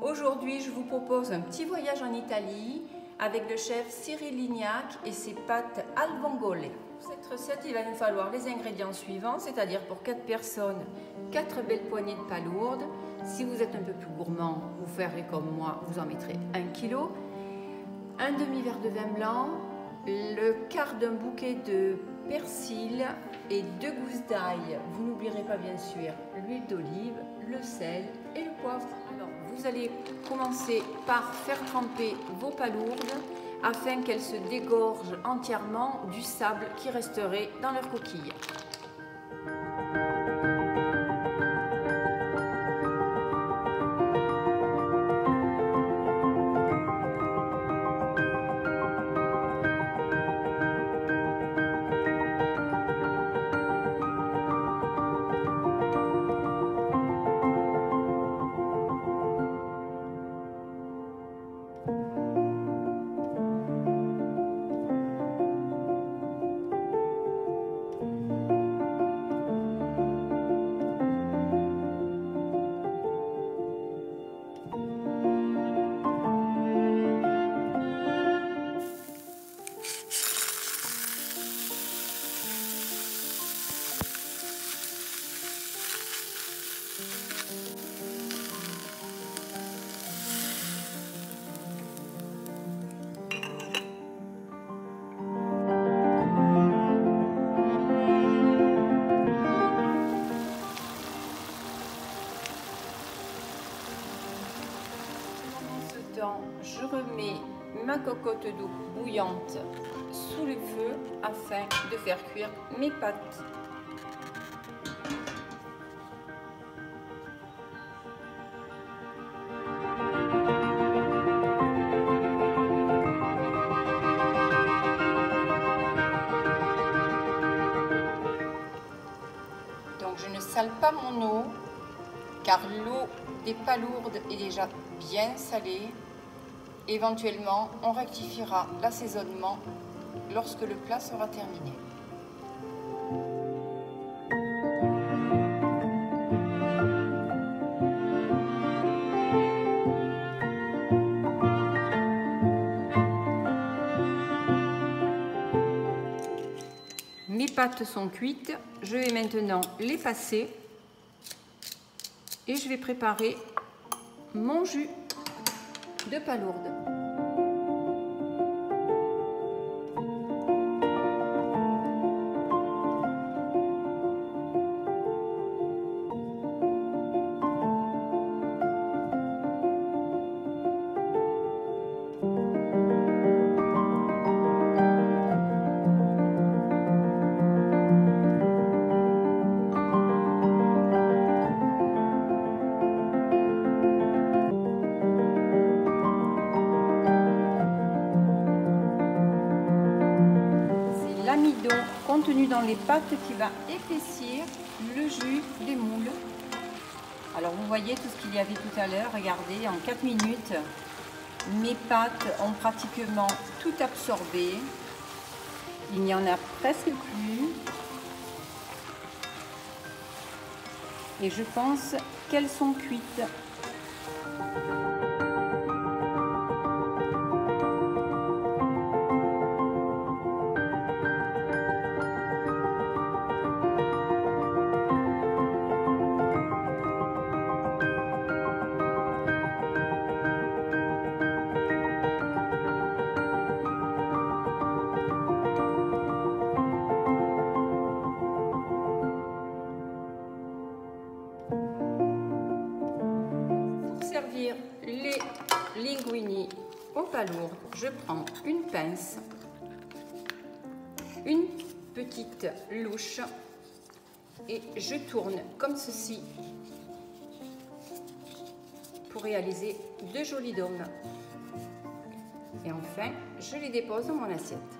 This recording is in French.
Aujourd'hui, je vous propose un petit voyage en Italie avec le chef Cyril Lignac et ses pâtes al vongole. Pour cette recette, il va nous falloir les ingrédients suivants, c'est-à-dire pour 4 personnes, 4 belles poignées de palourdes. Si vous êtes un peu plus gourmand, vous ferez comme moi, vous en mettrez 1 kg, un demi-verre de vin blanc, le quart d'un bouquet de persil et 2 gousses d'ail. Vous n'oublierez pas bien sûr l'huile d'olive, le sel et le poivre. Alors, vous allez commencer par faire tremper vos palourdes afin qu'elles se dégorgent entièrement du sable qui resterait dans leur coquille. Je remets ma cocotte d'eau bouillante sous le feu afin de faire cuire mes pâtes. Donc je ne sale pas mon eau car l'eau des palourdes est déjà bien salée. Éventuellement, on rectifiera l'assaisonnement lorsque le plat sera terminé. Mes pâtes sont cuites, je vais maintenant les passer et je vais préparer mon jus de palourdes. L'amidon contenu dans les pâtes qui va épaissir le jus des moules. Alors vous voyez tout ce qu'il y avait tout à l'heure, regardez, en 4 minutes, mes pâtes ont pratiquement tout absorbé. Il n'y en a presque plus. Et je pense qu'elles sont cuites. Les linguini aux palourdes, je prends une pince, une petite louche et je tourne comme ceci pour réaliser de jolis dômes. Et enfin, je les dépose dans mon assiette.